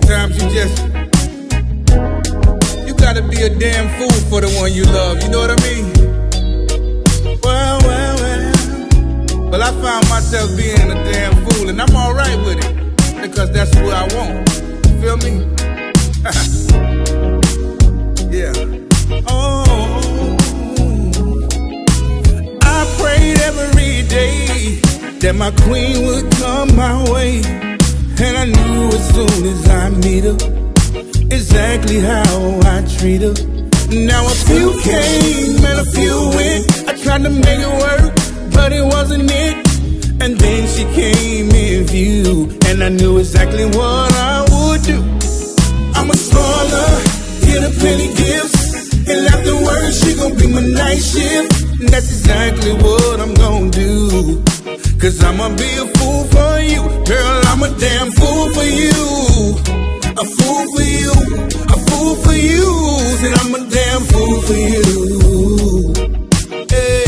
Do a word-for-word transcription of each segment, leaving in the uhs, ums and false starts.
sometimes you just, you gotta be a damn fool for the one you love, you know what I mean? Well, well, well. Well, I found myself being a damn fool, and I'm alright with it, because that's what I want. You feel me? Yeah. Oh, I prayed every day that my queen would come my way, and I knew as soon as I meet her exactly how I treat her. Now a few came and a few went. I tried to make it work, but it wasn't it. And then she came in view, and I knew exactly what I would do. I'm a spoiler, get her plenty gifts, and afterwards she gon' be my night shift. And that's exactly what I'm gon' do, cause I'ma be a fool for you. Girl, I'm a damn fool for you. A fool for you, a fool for you. And I'm a damn fool for you. Hey.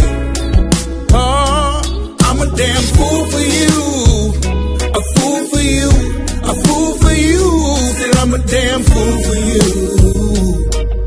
Oh, I'm a damn fool for you. A fool for you, a fool for you. And I'm a damn fool for you.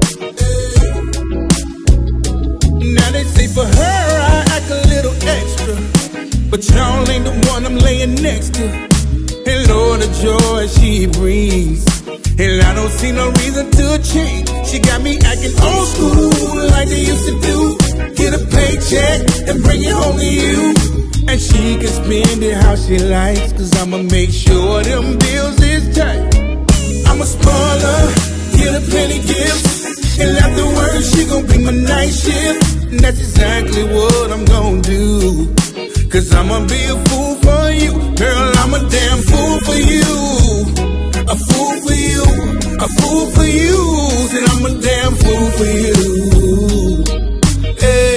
Now they say for her I act a little extra, but y'all ain't the one I'm laying next to. And Lord, the joy she brings, and I don't see no reason to change. She got me acting old school like they used to do. Get a paycheck and bring it home to you, and she can spend it how she likes, cause I'ma make sure them bills is tight. I'm a spoiler, get her plenty gifts, and afterwards she gon' be my night shift. And that's exactly what I'm gon' do, cause I'ma be a fool for you. Girl, I'm a damn fool for you. A fool for you, a fool for you. And I'm a damn fool for you. Hey.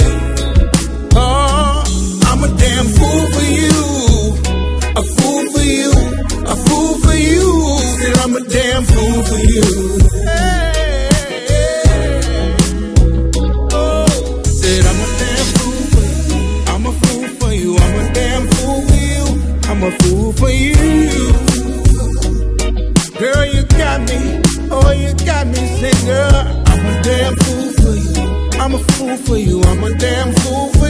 Oh, I'm a damn fool for you. A fool for you, a fool for you. And I'm a damn fool for you. Hey. I'm a fool for you. Girl, you got me. Oh, you got me. Say, girl, I'm a damn fool for you. I'm a fool for you. I'm a damn fool for you.